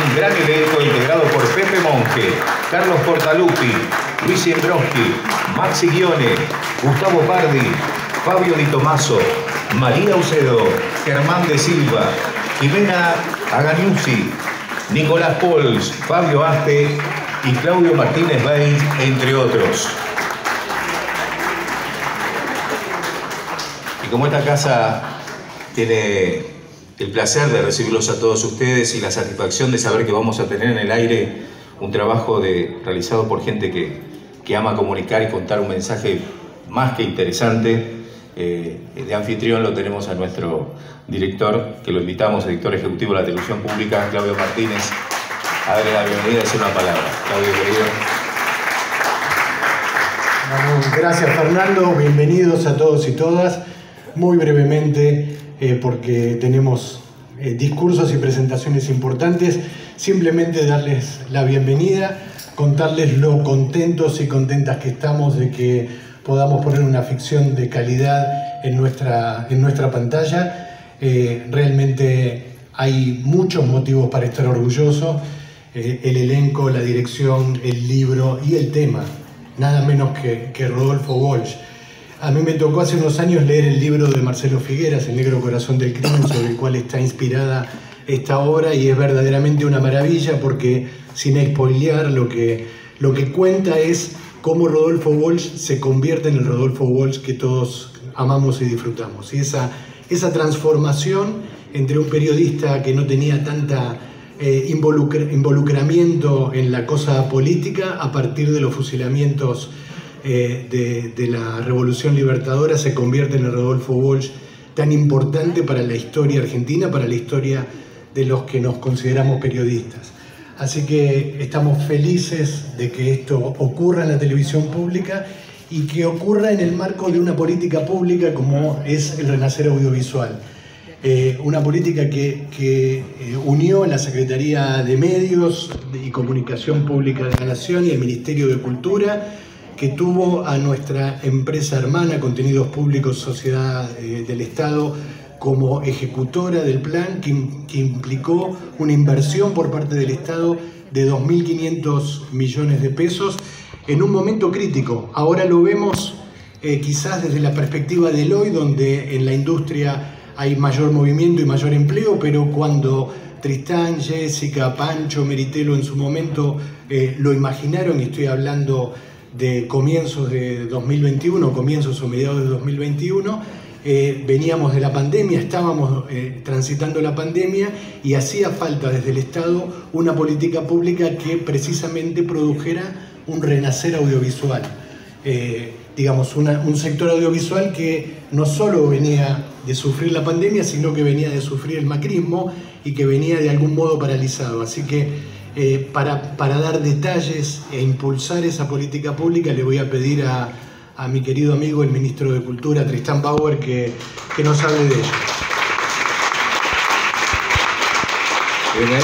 un gran elenco integrado por Pepe Monge, Carlos Portaluppi, Luis Siembroski, Maxi Ghione, Gustavo Pardi, Fabio Di Tomaso, María Ucedo, Germán de Silva, Jimena Aganiusi, Nicolás Pols, Fabio Aste y Claudio Martínez Bain, entre otros. Y como esta casa tiene el placer de recibirlos a todos ustedes y la satisfacción de saber que vamos a tener en el aire un trabajo realizado por gente que ama comunicar y contar un mensaje más que interesante, de anfitrión lo tenemos a nuestro director, que lo invitamos, director ejecutivo de la televisión pública, Claudio Martínez, a darle la bienvenida y decir una palabra. Claudio, querido. Gracias, Fernando. Bienvenidos a todos y todas. Muy brevemente, porque tenemos discursos y presentaciones importantes, simplemente darles la bienvenida, contarles lo contentos y contentas que estamos de que podamos poner una ficción de calidad en nuestra pantalla. Realmente hay muchos motivos para estar orgullosos. El elenco, la dirección, el libro y el tema, nada menos que Rodolfo Walsh. A mí me tocó hace unos años leer el libro de Marcelo Figueras, El negro corazón del crimen, sobre el cual está inspirada esta obra, y es verdaderamente una maravilla porque, sin spoilear, lo que cuenta es cómo Rodolfo Walsh se convierte en el Rodolfo Walsh que todos amamos y disfrutamos. Y esa transformación entre un periodista que no tenía tanta involucramiento en la cosa política, a partir de los fusilamientos de la Revolución Libertadora, se convierte en el Rodolfo Walsh tan importante para la historia argentina, para la historia de los que nos consideramos periodistas. Así que estamos felices de que esto ocurra en la televisión pública y que ocurra en el marco de una política pública como es el Renacer Audiovisual. Una política que unió la Secretaría de Medios y Comunicación Pública de la Nación y el Ministerio de Cultura, que tuvo a nuestra empresa hermana Contenidos Públicos Sociedad del Estado como ejecutora del plan, que implicó una inversión por parte del Estado de 2.500 millones de pesos en un momento crítico. Ahora lo vemos quizás desde la perspectiva del hoy, donde en la industria hay mayor movimiento y mayor empleo, pero cuando Tristán, Jessica, Pancho, Meritelo en su momento lo imaginaron, y estoy hablando de comienzos de 2021, comienzos o mediados de 2021, veníamos de la pandemia, estábamos transitando la pandemia y hacía falta desde el Estado una política pública que precisamente produjera un renacer audiovisual. Digamos, un sector audiovisual que no solo venía de sufrir la pandemia, sino que venía de sufrir el macrismo y que venía de algún modo paralizado. Así que para dar detalles e impulsar esa política pública, le voy a pedir a mi querido amigo, el ministro de Cultura, Tristán Bauer, que nos hable de ello.